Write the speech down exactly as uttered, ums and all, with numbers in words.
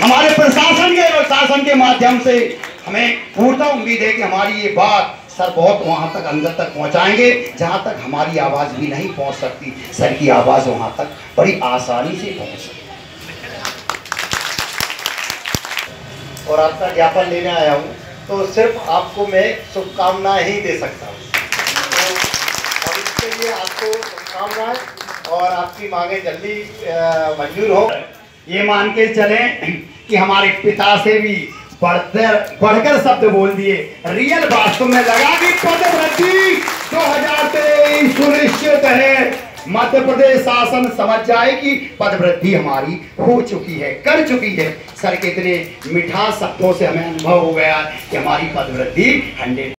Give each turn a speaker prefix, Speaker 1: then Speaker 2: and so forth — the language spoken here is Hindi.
Speaker 1: हमारे प्रशासन के और शासन के माध्यम से हमें पूर्णतः उम्मीद है कि हमारी ये बात सर बहुत वहाँ तक अंदर तक पहुँचाएंगे जहाँ तक हमारी आवाज़ भी नहीं पहुँच सकती। सर की आवाज़ वहाँ तक बड़ी आसानी से पहुँच सकती।
Speaker 2: और आपका ज्ञापन लेने आया हूँ, तो सिर्फ आपको मैं शुभकामनाएं ही दे सकता हूँ। तो और इसके लिए आपको शुभकामनाएं और आपकी मांगे जल्दी मंजूर हो।
Speaker 1: ये मान के चलें कि हमारे पिता से भी बढ़कर बढ़कर शब्द बोल दिए। रियल वास्तव में लगा कि पदवृद्धि दो हज़ार तेईस सुनिश्चित है। मध्य प्रदेश शासन समझ जाए कि पदवृद्धि हमारी हो चुकी है, कर चुकी है। सर के इतने मिठास शब्दों से हमें अनुभव हो गया कि हमारी पदवृद्धि हंड्रेड